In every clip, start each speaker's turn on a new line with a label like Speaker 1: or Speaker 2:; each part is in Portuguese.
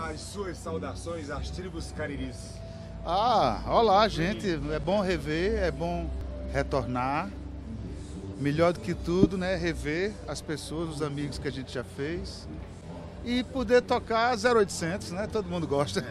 Speaker 1: as suas saudações às tribos cariris.
Speaker 2: Olá, gente. É bom rever, é bom retornar. Melhor do que tudo, né? Rever as pessoas, os amigos que a gente já fez. E poder tocar 0800, né? Todo mundo gosta.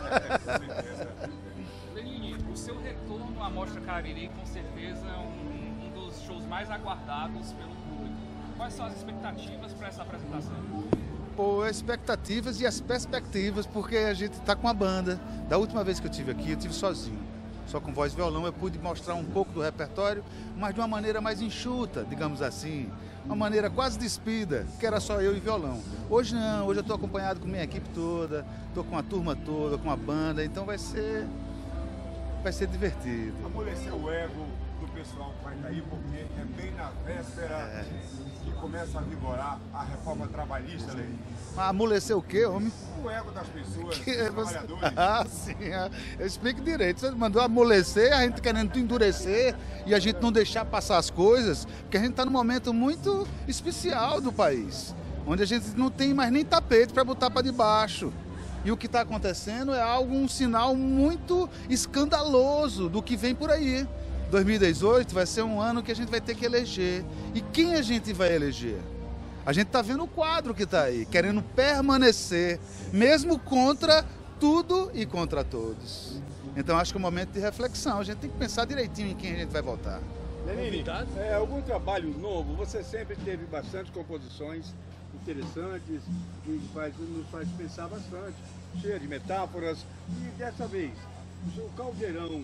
Speaker 3: Lenine, o seu retorno à Mostra Cariri com certeza é um dos shows mais aguardados pelo público. Quais são as expectativas para essa apresentação?
Speaker 2: Expectativas e as perspectivas, porque a gente está com a banda. Da última vez que eu tive aqui, eu tive sozinho, só com voz e violão. Eu pude mostrar um pouco do repertório, mas de uma maneira mais enxuta, digamos assim, uma maneira quase despida, que era só eu e violão. Hoje não, hoje eu estou acompanhado com minha equipe toda, estou com a turma toda, com a banda, então vai ser divertido.
Speaker 1: Amolecer o ego do pessoal que vai estar aí, porque é bem na véspera que começa a vigorar a reforma trabalhista, Lenine.
Speaker 2: Amolecer o quê, homem?
Speaker 1: O ego das pessoas, dos trabalhadores.
Speaker 2: Sim, eu explico direito. Você mandou amolecer, a gente querendo endurecer e a gente não deixar passar as coisas, porque a gente está num momento muito especial do país, onde a gente não tem mais nem tapete para botar para debaixo. E o que está acontecendo é um sinal muito escandaloso do que vem por aí. 2018 vai ser um ano que a gente vai ter que eleger. E quem a gente vai eleger? A gente está vendo o quadro que está aí, querendo permanecer, mesmo contra tudo e contra todos. Então acho que é um momento de reflexão, a gente tem que pensar direitinho em quem a gente vai votar.
Speaker 1: Lenine, algum trabalho novo? Você sempre teve bastante composições interessantes, que nos faz pensar bastante, cheia de metáforas. E dessa vez, o caldeirão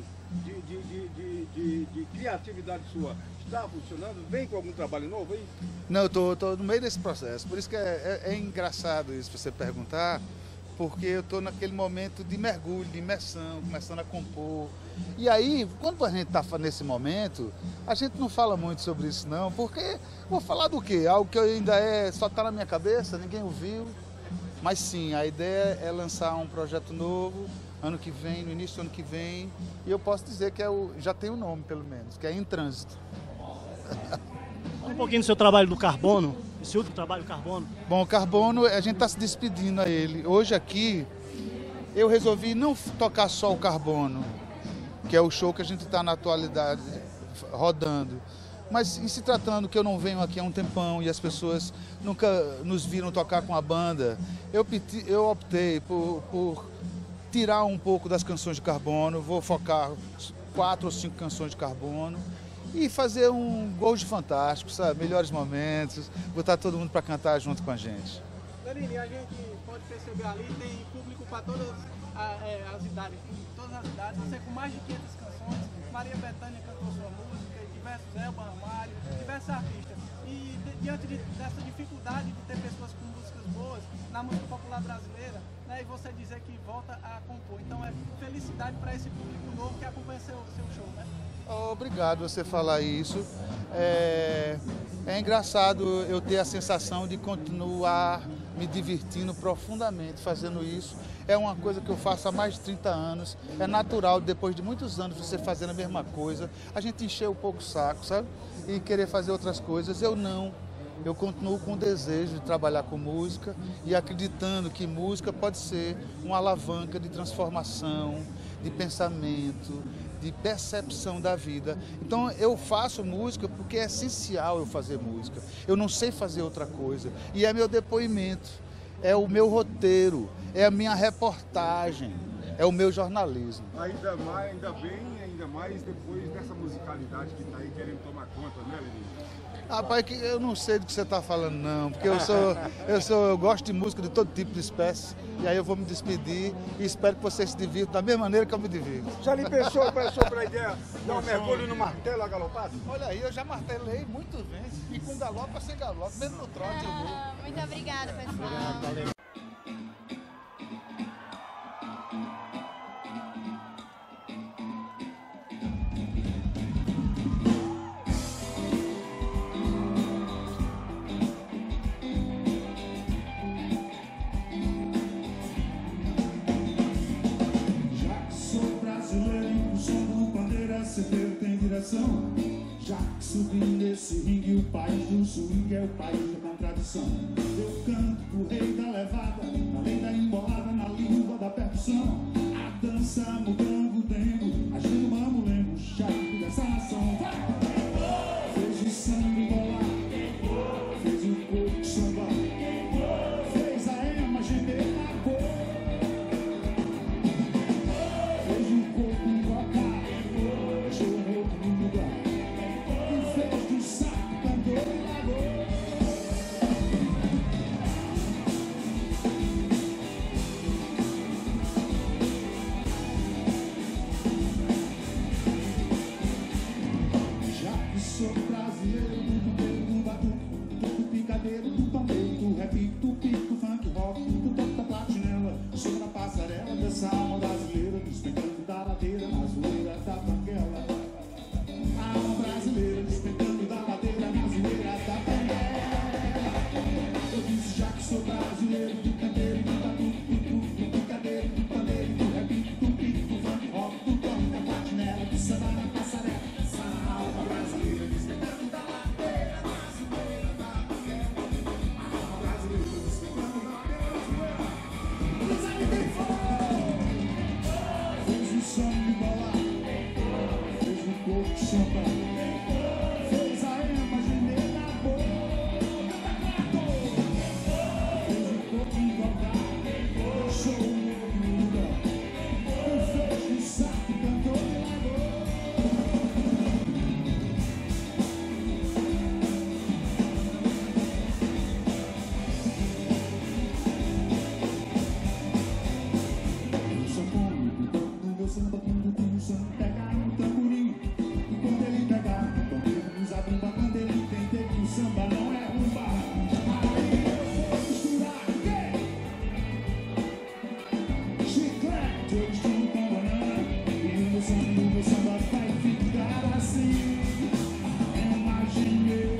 Speaker 1: de criatividade sua está funcionando? Vem com algum trabalho novo aí?
Speaker 2: Não, eu tô no meio desse processo, por isso que é engraçado isso você perguntar, porque eu estou naquele momento de mergulho, de imersão, começando a compor. E aí, quando a gente está nesse momento, a gente não fala muito sobre isso não, porque vou falar do quê? Algo que ainda só está na minha cabeça, ninguém ouviu. Mas sim, a ideia é lançar um projeto novo, ano que vem, no início do ano que vem, e eu posso dizer que já tem um nome, pelo menos, que é Em Trânsito.
Speaker 4: Um pouquinho do seu trabalho do Carbono, esse último trabalho do Carbono.
Speaker 2: Bom, o Carbono, a gente está se despedindo a ele. Hoje aqui, eu resolvi não tocar só o Carbono, que é o show que a gente está na atualidade rodando. Mas em se tratando que eu não venho aqui há um tempão e as pessoas nunca nos viram tocar com a banda, eu optei por tirar um pouco das canções de Carbono, vou focar 4 ou 5 canções de Carbono e fazer um Gols de Fantástico, sabe? Melhores momentos, botar todo mundo para cantar junto com a gente.
Speaker 5: Lenine, a gente pode perceber ali, tem público para todas as idades, você com mais de 500 canções, Maria Bethânia cantou sua música, diversos Elba Ramalho, diversos artistas. E diante dessa dificuldade de ter pessoas com músicas boas na música popular brasileira, né, e você dizer que volta a compor. Então é felicidade para esse público novo que acompanha seu show, né?
Speaker 2: Obrigado você falar isso. É engraçado eu ter a sensação de continuar me divertindo profundamente fazendo isso. É uma coisa que eu faço há mais de 30 anos. É natural, depois de muitos anos você fazendo a mesma coisa, a gente encher um pouco o saco, sabe? E querer fazer outras coisas. Eu não. Eu continuo com o desejo de trabalhar com música e acreditando que música pode ser uma alavanca de transformação, de pensamento, de percepção da vida. Então eu faço música porque é essencial eu fazer música. Eu não sei fazer outra coisa. E é meu depoimento, é o meu roteiro, é a minha reportagem, é o meu jornalismo.
Speaker 1: Ainda mais depois dessa musicalidade que está aí querendo tomar conta, né, Lenine?
Speaker 2: Rapaz, eu não sei do que você está falando não, porque eu gosto de música de todo tipo de espécie, e aí eu vou me despedir e espero que vocês se divirtam da mesma maneira que eu me divirto.
Speaker 1: Já lhe pensou para a ideia dar um mergulho no martelo agalopado?
Speaker 2: Olha aí, eu já martelei muiitas vezes, e com galopa sem galopa, mesmo no trote eu vou.
Speaker 6: Muito obrigada, pessoal.
Speaker 1: Valeu.
Speaker 7: Já que subi nesse ringue, o país do swing é o país da contradição. Eu canto pro rei da levada, além da embolada na linha. flores tudo com banana. E o meu samba vai ficar assim. Imaginei,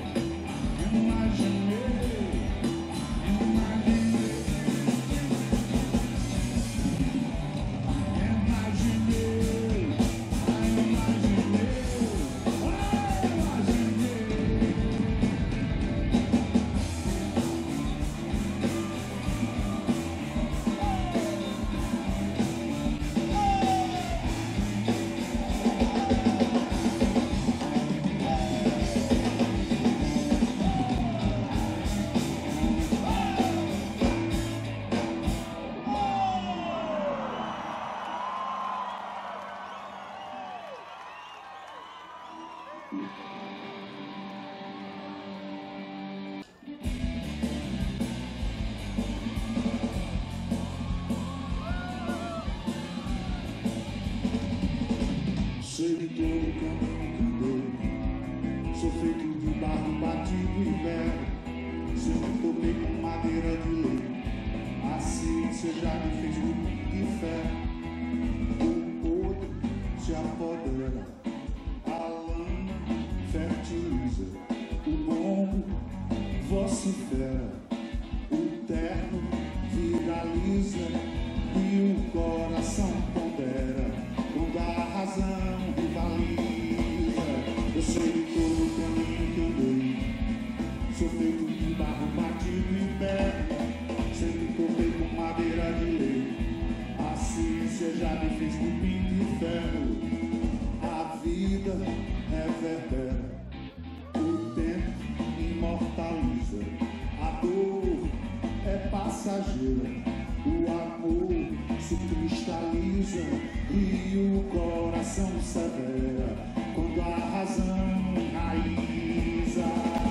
Speaker 7: sei de todo o caminho que dei. Sou feito de barro batido e velho. Sempre topei com madeira de lei. Assim você já me fez muito de fé. O podre se apodera, a lama fertiliza, o bombo vocifera, o terno viraliza e o coração pondera. Quando a razão rivaliza, eu sei de todo o caminho que andei. Sou feito de barro batido em pé. Sempre topei com madeira de lei. A ciência já me fez cupim de ferro. A vida reverbera, o tempo imortaliza. A dor é passageira, o amor se cristaliza e o coração severa quando a razão raiza.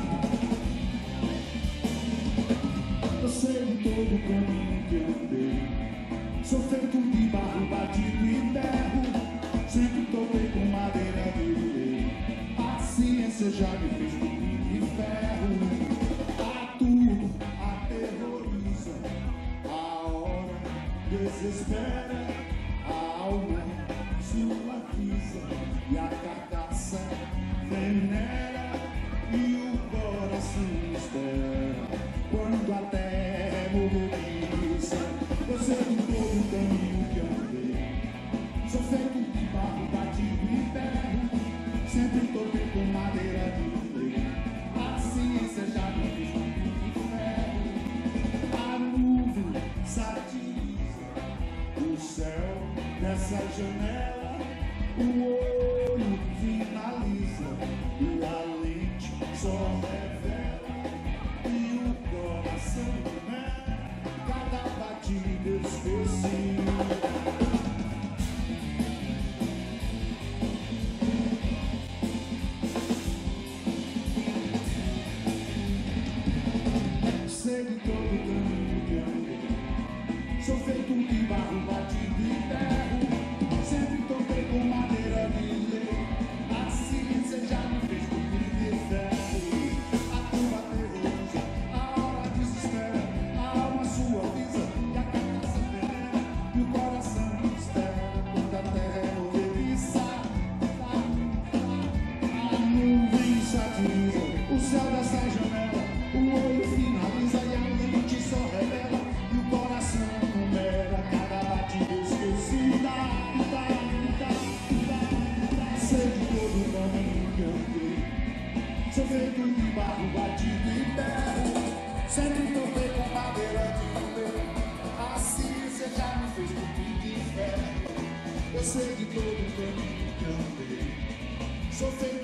Speaker 7: Eu sei de todo o caminho que andei. Sou feito de barro batido e terra. Sempre topei com madeira de lei. A ciência já me fez cupim de ferro. A tudo aterroriza, a hora desespera, a alma suaviza e a carcaça venera e o coração espera quando a terra mobiliza. Eu sei de todo o caminho que andei. Sou feito de barro batido e ferro. Sempre topei com madeira de lei. A ciência já me fez cupim de ferro. A nuvem satiriza o céu dessa janela. O olho finaliza e a lente só revela e o coração remela cada batida esquecida. Sei de todo o caminho que andei. Sou feito de barro batido e ferro. Sempre topei com madeira de lei. A ciência já me fez cupim de ferro. A turma terroriza, a hora desespera, a alma suaviza e a carcaça venera e o coração espera quando a terra é movediça. A nuvem satiriza o céu dessa janela. O olho finaliza e a lente só revela e o coração numera cada batida esquecida. Sei de todo o caminho que andei. Sou feito de barro batido em terra. Sempre topei com madeira de lei. A ciência já me fez cupim de ferro. Eu sei de todo o caminho que andei. Sou feito